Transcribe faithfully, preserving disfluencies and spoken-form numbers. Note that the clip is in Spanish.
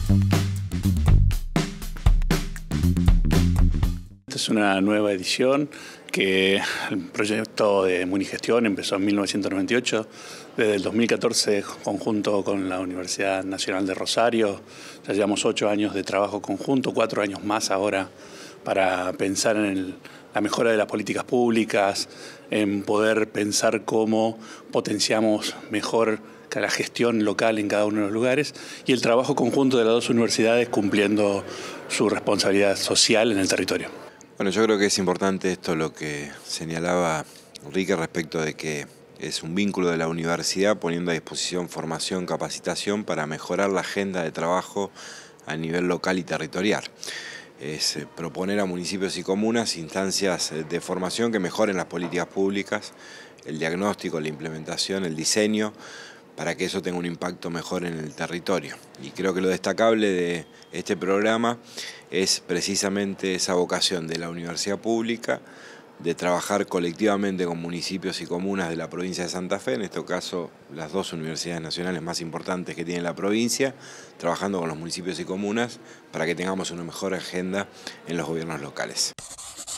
Esta es una nueva edición que el proyecto de Munigestión empezó en mil novecientos noventa y ocho. Desde el dos mil catorce, conjunto con la Universidad Nacional de Rosario, ya llevamos ocho años de trabajo conjunto, cuatro años más ahora para pensar en el, la mejora de las políticas públicas, en poder pensar cómo potenciamos mejor la gestión local en cada uno de los lugares y el trabajo conjunto de las dos universidades cumpliendo su responsabilidad social en el territorio. Bueno, yo creo que es importante esto lo que señalaba Enrique respecto de que es un vínculo de la universidad poniendo a disposición formación, capacitación para mejorar la agenda de trabajo a nivel local y territorial. Es proponer a municipios y comunas instancias de formación que mejoren las políticas públicas, el diagnóstico, la implementación, el diseño, para que eso tenga un impacto mejor en el territorio. Y creo que lo destacable de este programa es precisamente esa vocación de la universidad pública de trabajar colectivamente con municipios y comunas de la provincia de Santa Fe, en este caso las dos universidades nacionales más importantes que tiene la provincia, trabajando con los municipios y comunas para que tengamos una mejor agenda en los gobiernos locales.